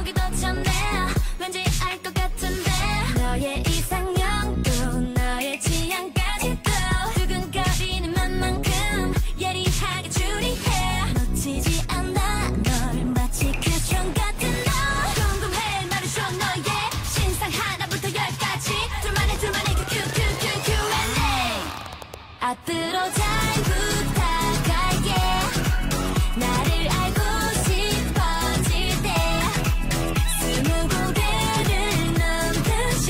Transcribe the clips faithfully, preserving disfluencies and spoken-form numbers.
보기도 참네. 왠지 알 것 같은데 너의 이상형도 너의 취향까지도 두근거리는 맘만큼 예리하게 추리해. 놓치지 않아 널 마치 큐션 같은 너. 궁금해 나를 쇼 너의 신상 하나부터 열까지 둘만의 둘만의 큐큐큐큐 큐앤에이. 앞으로 잘 부탁할게. 나를 알고 싶어질 때 스무 고개를 넘듯이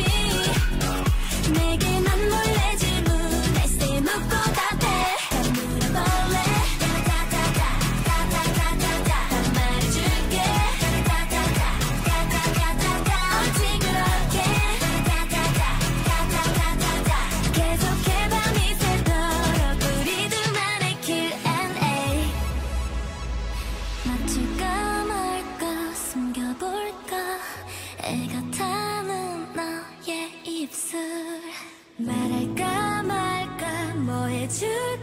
내게만 몰래 질문해. Say 묻고 답해. 다 물어볼래. 다다다다다다다다다 다 말해줄게. 다다다다다다다다다 어찌 그렇게 다다다다다다다다 계속해 밤이 새도록 우리 둘만의 큐앤에이. 맞출까 말까 숨겨볼까 애가 타는 너의 입술. 말할까 말까 뭐 해줄